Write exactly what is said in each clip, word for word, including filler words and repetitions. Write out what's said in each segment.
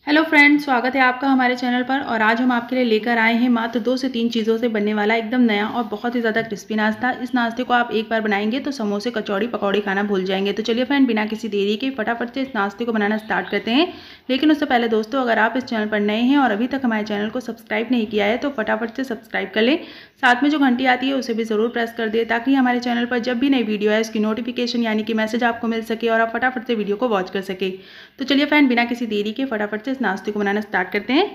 Hello friends, स्वागत है आपका हमारे चैनल पर। और आज हम आपके लिए लेकर आए हैं मात्र दो से तीन चीज़ों से बनने वाला एकदम नया और बहुत ही ज़्यादा क्रिस्पी नाश्ता। इस नाश्ते को आप एक बार बनाएंगे तो समोसे, कचौड़ी, पकौड़ी खाना भूल जाएंगे। तो चलिए फ्रेंड, बिना किसी देरी के फटाफट से इस नाश्ते को बनाना स्टार्ट करते हैं। लेकिन उससे पहले दोस्तों, अगर आप इस चैनल पर नए हैं और अभी तक हमारे चैनल को सब्सक्राइब नहीं किया है तो फटाफट से सब्सक्राइब कर लें। साथ में जो घंटी आती है उसे भी ज़रूर प्रेस कर दें ताकि हमारे चैनल पर जब भी नई वीडियो है उसकी नोटिफिकेशन यानी कि मैसेज आपको मिल सके और आप फटाफट से वीडियो को वॉच कर सके। तो चलिए फ्रेंड, बिना किसी देरी के फटाफट से इस नाश्ते को बनाना स्टार्ट करते हैं।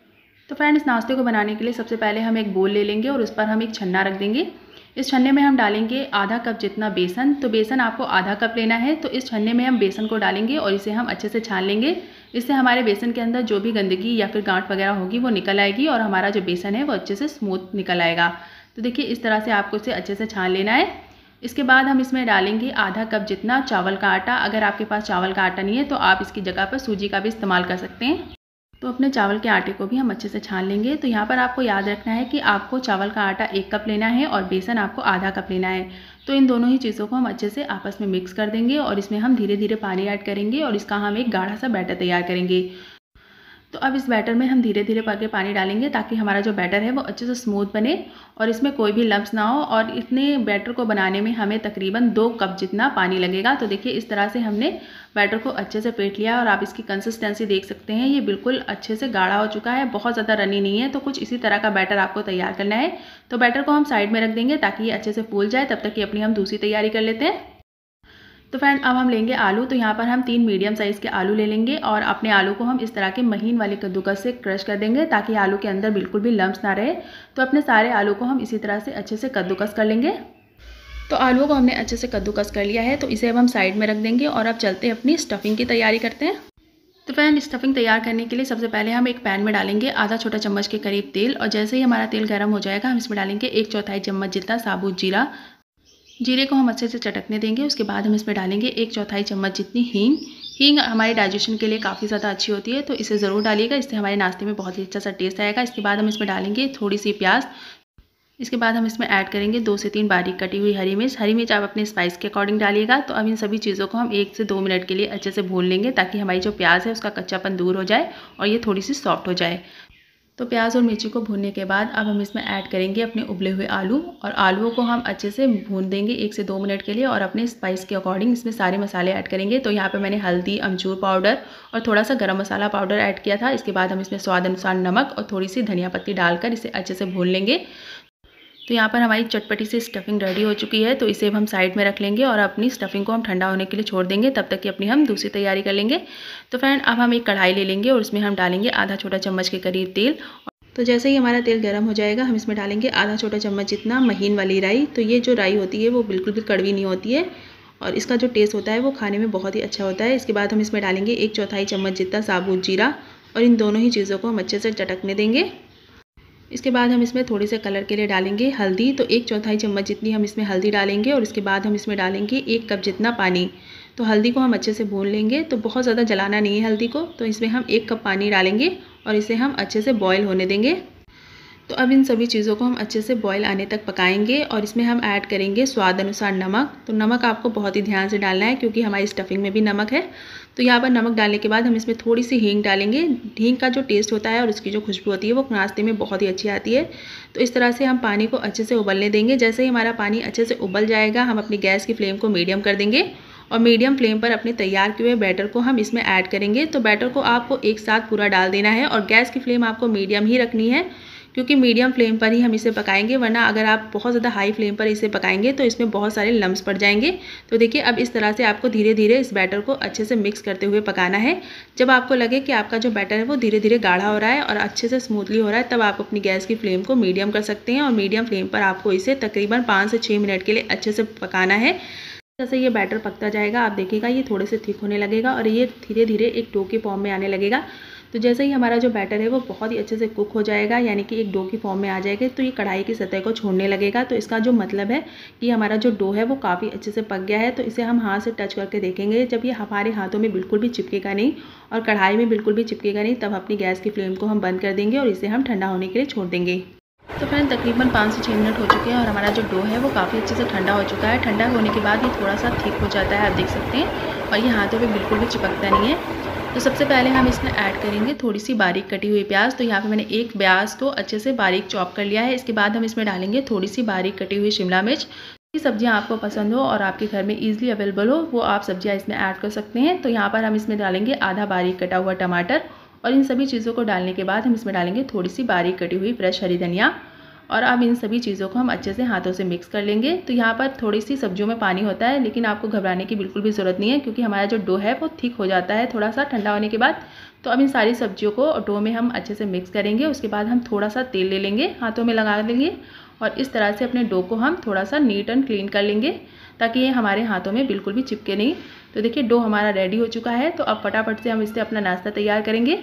तो फ्रेंड, इस नाश्ते को बनाने के लिए सबसे पहले हम एक बोल ले लेंगे और उस पर हम एक छन्ना रख देंगे। इस छन्ने में हम डालेंगे आधा कप जितना बेसन। तो बेसन आपको आधा कप लेना है। तो इस छन्ने में हम बेसन को डालेंगे और इसे हम अच्छे से छान लेंगे। इससे हमारे बेसन के अंदर जो भी गंदगी या फिर गांठ वगैरह होगी वो निकल आएगी और हमारा जो बेसन है वो अच्छे से स्मूथ निकल आएगा। तो देखिए, इस तरह से आपको इसे अच्छे से छान लेना है। इसके बाद हम इसमें डालेंगे आधा कप जितना चावल का आटा। अगर आपके पास चावल का आटा नहीं है तो आप इसकी जगह पर सूजी का भी इस्तेमाल कर सकते हैं। तो अपने चावल के आटे को भी हम अच्छे से छान लेंगे। तो यहाँ पर आपको याद रखना है कि आपको चावल का आटा एक कप लेना है और बेसन आपको आधा कप लेना है। तो इन दोनों ही चीज़ों को हम अच्छे से आपस में मिक्स कर देंगे और इसमें हम धीरे धीरे पानी ऐड करेंगे और इसका हम एक गाढ़ा सा बैटर तैयार करेंगे। तो अब इस बैटर में हम धीरे धीरे करके पानी डालेंगे ताकि हमारा जो बैटर है वो अच्छे से स्मूथ बने और इसमें कोई भी लम्स ना हो। और इतने बैटर को बनाने में हमें तकरीबन दो कप जितना पानी लगेगा। तो देखिए, इस तरह से हमने बैटर को अच्छे से फेंट लिया और आप इसकी कंसिस्टेंसी देख सकते हैं। ये बिल्कुल अच्छे से गाढ़ा हो चुका है, बहुत ज़्यादा रनी नहीं है। तो कुछ इसी तरह का बैटर आपको तैयार करना है। तो बैटर को हम साइड में रख देंगे ताकि ये अच्छे से फूल जाए। तब तक कि अपनी हम दूसरी तैयारी कर लेते हैं। तो फ्रेंड, अब हम लेंगे आलू। तो यहाँ पर हम तीन मीडियम साइज़ के आलू ले लेंगे और अपने आलू को हम इस तरह के महीन वाले कद्दूकस से क्रश कर देंगे ताकि आलू के अंदर बिल्कुल भी लम्स ना रहे। तो अपने सारे आलू को हम इसी तरह से अच्छे से कद्दूकस कर लेंगे। तो आलूओं को हमने अच्छे से कद्दूकस कर लिया है। तो इसे अब हम साइड में रख देंगे और अब चलते हैं अपनी स्टफिंग की तैयारी करते हैं। तो फ्रेंड, स्टफिंग तैयार करने के लिए सबसे पहले हम एक पैन में डालेंगे आधा छोटा चम्मच के करीब तेल। और जैसे ही हमारा तेल गर्म हो जाएगा हम इसमें डालेंगे एक चौथाई चम्मच जितना साबुत जीरा। जीरे को हम अच्छे से चटकने देंगे। उसके बाद हम इसमें डालेंगे एक चौथाई चम्मच जितनी हींग। हींग हमारे डाइजेशन के लिए काफ़ी ज़्यादा अच्छी होती है, तो इसे ज़रूर डालिएगा। इससे हमारे नाश्ते में बहुत ही अच्छा सा टेस्ट आएगा। इसके बाद हम इसमें डालेंगे थोड़ी सी प्याज। इसके बाद हम इसमें ऐड करेंगे दो से तीन बारीक कटी हुई हरी मिर्च। हरी मिर्च आप अपने स्पाइस के अकॉर्डिंग डालिएगा। तो अब इन सभी चीज़ों को हम एक से दो मिनट के लिए अच्छे से भून लेंगे ताकि हमारी जो प्याज है उसका कच्चापन दूर हो जाए और ये थोड़ी सी सॉफ्ट हो जाए। तो प्याज और मिर्ची को भूनने के बाद अब हम इसमें ऐड करेंगे अपने उबले हुए आलू। और आलूओं को हम अच्छे से भून देंगे एक से दो मिनट के लिए और अपने स्पाइस के अकॉर्डिंग इसमें सारे मसाले ऐड करेंगे। तो यहाँ पे मैंने हल्दी, अमचूर पाउडर और थोड़ा सा गरम मसाला पाउडर ऐड किया था। इसके बाद हम इसमें स्वाद अनुसार नमक और थोड़ी सी धनिया पत्ती डालकर इसे अच्छे से भून लेंगे। तो यहाँ पर हमारी चटपटी सी स्टफिंग रेडी हो चुकी है। तो इसे हम साइड में रख लेंगे और अपनी स्टफिंग को हम ठंडा होने के लिए छोड़ देंगे। तब तक कि अपनी हम दूसरी तैयारी कर लेंगे। तो फ्रेंड, अब हम एक कढ़ाई ले लेंगे और उसमें हम डालेंगे आधा छोटा चम्मच के करीब तेल। तो जैसे ही हमारा तेल गर्म हो जाएगा हम इसमें डालेंगे आधा छोटा चम्मच जितना महीन वाली राई। तो ये जो राई होती है वो बिल्कुल भी कड़वी नहीं होती है और इसका जो टेस्ट होता है वो खाने में बहुत ही अच्छा होता है। इसके बाद हम इसमें डालेंगे एक चौथाई चम्मच जितना साबुत जीरा और इन दोनों ही चीज़ों को हम अच्छे से चटकने देंगे। इसके बाद हम इसमें थोड़े से कलर के लिए डालेंगे हल्दी। तो एक चौथाई चम्मच जितनी हम इसमें हल्दी डालेंगे और इसके बाद हम इसमें डालेंगे एक कप जितना पानी। तो हल्दी को हम अच्छे से भून लेंगे। तो बहुत ज़्यादा जलाना नहीं है हल्दी को। तो इसमें हम एक कप पानी डालेंगे और इसे हम अच्छे से बॉयल होने देंगे। तो अब इन सभी चीज़ों को हम अच्छे से बॉयल आने तक पकाएंगे और इसमें हम ऐड करेंगे स्वाद अनुसार नमक। तो नमक आपको बहुत ही ध्यान से डालना है क्योंकि हमारी स्टफिंग में भी नमक है। तो यहाँ पर नमक डालने के बाद हम इसमें थोड़ी सी हींग डालेंगे। हींग का जो टेस्ट होता है और उसकी जो खुशबू होती है वो नाश्ते में बहुत ही अच्छी आती है। तो इस तरह से हम पानी को अच्छे से उबलने देंगे। जैसे ही हमारा पानी अच्छे से उबल जाएगा हम अपनी गैस की फ्लेम को मीडियम कर देंगे और मीडियम फ्लेम पर अपने तैयार किए हुए बैटर को हम इसमें ऐड करेंगे। तो बैटर को आपको एक साथ पूरा डाल देना है और गैस की फ्लेम आपको मीडियम ही रखनी है क्योंकि मीडियम फ्लेम पर ही हम इसे पकाएंगे, वरना अगर आप बहुत ज़्यादा हाई फ्लेम पर इसे पकाएंगे तो इसमें बहुत सारे लम्स पड़ जाएंगे। तो देखिए, अब इस तरह से आपको धीरे धीरे इस बैटर को अच्छे से मिक्स करते हुए पकाना है। जब आपको लगे कि आपका जो बैटर है वो धीरे धीरे गाढ़ा हो रहा है और अच्छे से स्मूथली हो रहा है, तब आप अपनी गैस की फ्लेम को मीडियम कर सकते हैं और मीडियम फ्लेम पर आपको इसे तकरीबन पाँच से छः मिनट के लिए अच्छे से पकाना है। जैसे ये बैटर पकता जाएगा आप देखिएगा ये थोड़े से थिक होने लगेगा और ये धीरे धीरे एक डो के फॉर्म में आने लगेगा। तो जैसे ही हमारा जो बैटर है वो बहुत ही अच्छे से कुक हो जाएगा, यानी कि एक डो की फॉर्म में आ जाएगा, तो ये कढ़ाई की सतह को छोड़ने लगेगा। तो इसका जो मतलब है कि हमारा जो डो है वो काफ़ी अच्छे से पक गया है। तो इसे हम हाथ से टच करके देखेंगे। जब ये हमारे हाथों में बिल्कुल भी चिपकेगा नहीं और कढ़ाई में बिल्कुल भी चिपकेगा नहीं, तब अपनी गैस की फ्लेम को हम बंद कर देंगे और इसे हम ठंडा होने के लिए छोड़ देंगे। तो फ्रेंड, तकरीबन पाँच से छः मिनट हो चुके हैं और हमारा जो डो है वो काफ़ी अच्छे से ठंडा हो चुका है। ठंडा होने के बाद ये थोड़ा सा थिक हो जाता है, आप देख सकते हैं, और ये हाथों पे बिल्कुल भी चिपकता नहीं है। तो सबसे पहले हम इसमें ऐड करेंगे थोड़ी सी बारीक कटी हुई प्याज। तो यहाँ पे मैंने एक प्याज को अच्छे से बारीक चॉप कर लिया है। इसके बाद हम इसमें डालेंगे थोड़ी सी बारीक कटी हुई शिमला मिर्च। ये सब्जियाँ आपको पसंद हो और आपके घर में ईजिली अवेलेबल हो वो आप सब्जियाँ इसमें ऐड कर सकते हैं। तो यहाँ पर हम इसमें डालेंगे आधा बारीक कटा हुआ टमाटर और इन सभी चीज़ों को डालने के बाद हम इसमें डालेंगे थोड़ी सी बारीक कटी हुई फ्रेश हरी धनिया। और अब इन सभी चीज़ों को हम अच्छे से हाथों से मिक्स कर लेंगे। तो यहाँ पर थोड़ी सी सब्जियों में पानी होता है, लेकिन आपको घबराने की बिल्कुल भी ज़रूरत नहीं है क्योंकि हमारा जो डो है वो थिक हो जाता है थोड़ा सा ठंडा होने के बाद। तो अब इन सारी सब्जियों को डो में हम अच्छे से मिक्स करेंगे। उसके बाद हम थोड़ा सा तेल ले लेंगे, हाथों में लगा लेंगे और इस तरह से अपने डो को हम थोड़ा सा नीट एंड क्लीन कर लेंगे ताकि ये हमारे हाथों में बिल्कुल भी चिपके नहीं। तो देखिए डो हमारा रेडी हो चुका है। तो अब फटाफट से हम इससे अपना नाश्ता तैयार करेंगे।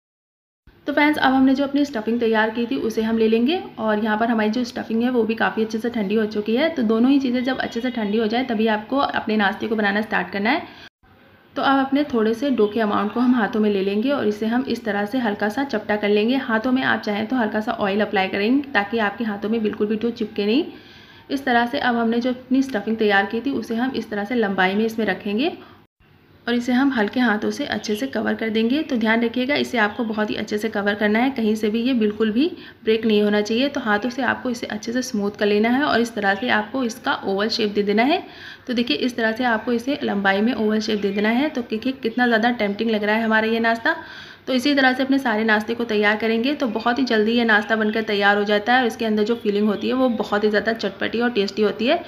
तो फ्रेंड्स अब हमने जो अपनी स्टफिंग तैयार की थी उसे हम ले लेंगे और यहाँ पर हमारी जो स्टफिंग है वो भी काफ़ी अच्छे से ठंडी हो चुकी है। तो दोनों ही चीज़ें जब अच्छे से ठंडी हो जाए तभी आपको अपने नाश्ते को बनाना स्टार्ट करना है। तो अब अपने थोड़े से डो के अमाउंट को हम हाथों में ले लेंगे और इसे हम इस तरह से हल्का सा चपटा कर लेंगे। हाथों में आप चाहें तो हल्का सा ऑयल अप्लाई करेंगे ताकि आपके हाथों में बिल्कुल भी डो चिपके नहीं। इस तरह से अब हमने जो अपनी स्टफिंग तैयार की थी उसे हम इस तरह से लंबाई में इसमें रखेंगे और इसे हम हल्के हाथों से अच्छे से कवर कर देंगे। तो ध्यान रखिएगा इसे आपको बहुत ही अच्छे से कवर करना है, कहीं से भी ये बिल्कुल भी ब्रेक नहीं होना चाहिए। तो हाथों से आपको इसे अच्छे से स्मूथ कर लेना है और इस तरह से आपको इसका ओवल शेप दे देना है। तो देखिए इस तरह से आपको इसे लंबाई में ओवल शेप दे देना है। तो देखिए कितना ज़्यादा टेम्पटिंग लग रहा है हमारा ये नाश्ता। तो इसी तरह से अपने सारे नाश्ते को तैयार करेंगे तो बहुत ही जल्दी ये नाश्ता बनकर तैयार हो जाता है और इसके अंदर जो फीलिंग होती है वो बहुत ही ज़्यादा चटपटी और टेस्टी होती है।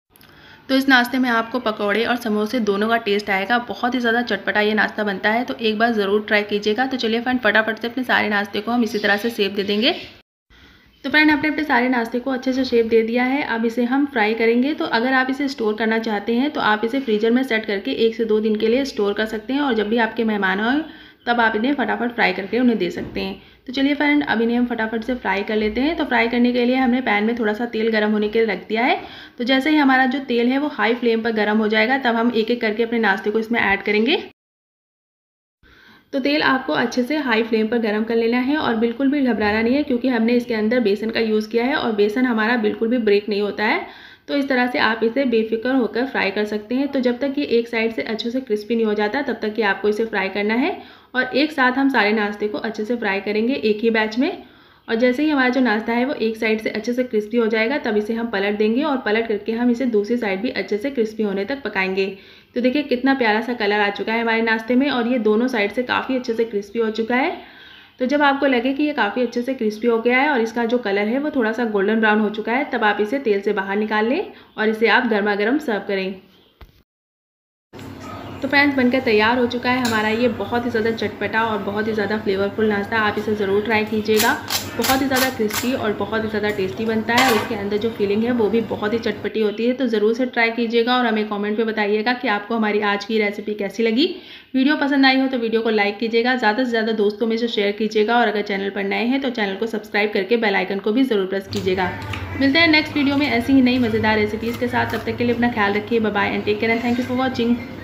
तो इस नाश्ते में आपको पकौड़े और समोसे दोनों का टेस्ट आएगा। बहुत ही ज़्यादा चटपटा ये नाश्ता बनता है, तो एक बार ज़रूर ट्राई कीजिएगा। तो चलिए फ्रेंड फटाफट से अपने सारे नाश्ते को हम इसी तरह से शेप दे देंगे। तो फ्रेंड आपने अपने सारे नाश्ते को अच्छे से शेप दे दिया है। अब इसे हम फ्राई करेंगे। तो अगर आप इसे स्टोर करना चाहते हैं तो आप इसे फ्रीजर में सेट करके एक से दो दिन के लिए स्टोर कर सकते हैं और जब भी आपके मेहमान आए तब आप इन्हें फटाफट फ्राई करके उन्हें दे सकते हैं। तो चलिए फ्रेंड अब इन्हें हम फटाफट से फ्राई कर लेते हैं। तो फ्राई करने के लिए हमने पैन में थोड़ा सा तेल गर्म होने के लिए रख दिया है। तो जैसे ही हमारा जो तेल है वो हाई फ्लेम पर गर्म हो जाएगा तब हम एक एक करके अपने नाश्ते को इसमें ऐड करेंगे। तो तेल आपको अच्छे से हाई फ्लेम पर गर्म कर लेना है और बिल्कुल भी घबराना नहीं है क्योंकि हमने इसके अंदर बेसन का यूज़ किया है और बेसन हमारा बिल्कुल भी ब्रेक नहीं होता है। तो इस तरह से आप इसे बेफिक्र होकर फ्राई कर सकते हैं। तो जब तक ये एक साइड से अच्छे से क्रिस्पी नहीं हो जाता तब तक कि आपको इसे फ्राई करना है और एक साथ हम सारे नाश्ते को अच्छे से फ्राई करेंगे एक ही बैच में। और जैसे ही हमारा जो नाश्ता है वो एक साइड से अच्छे से क्रिस्पी हो जाएगा तब इसे हम पलट देंगे और पलट करके हम इसे दूसरी साइड भी अच्छे से क्रिस्पी होने तक पकाएंगे। तो देखिए कितना प्यारा सा कलर आ चुका है हमारे नाश्ते में और ये दोनों साइड से काफ़ी अच्छे से क्रिस्पी हो चुका है। तो जब आपको लगे कि ये काफ़ी अच्छे से क्रिस्पी हो गया है और इसका जो कलर है वो थोड़ा सा गोल्डन ब्राउन हो चुका है तब आप इसे तेल से बाहर निकाल लें और इसे आप गर्मा गर्म सर्व करें। तो फ्रेंड्स बनकर तैयार हो चुका है हमारा ये बहुत ही ज़्यादा चटपटा और बहुत ही ज़्यादा फ्लेवरफुल नाश्ता। आप इसे ज़रूर ट्राई कीजिएगा। बहुत ही ज़्यादा क्रिस्पी और बहुत ही ज़्यादा टेस्टी बनता है और इसके अंदर जो फीलिंग है वो भी बहुत ही चटपटी होती है। तो ज़रूर से ट्राई कीजिएगा और हमें कमेंट में बताइएगा कि आपको हमारी आज की रेसिपी कैसी लगी। वीडियो पसंद आई हो तो वीडियो को लाइक कीजिएगा, ज़्यादा से ज़्यादा दोस्तों में से शेयर कीजिएगा और अगर चैनल पर नए हैं तो चैनल को सब्सक्राइब करके बेल आइकन को भी ज़रूर प्रेस कीजिएगा। मिलते हैं नेक्स्ट वीडियो में ऐसी ही नई मज़ेदार रेसिपीज़ के साथ। तब तक के लिए अपना ख्याल रखिए। Bye bye and take care and thank you for watching.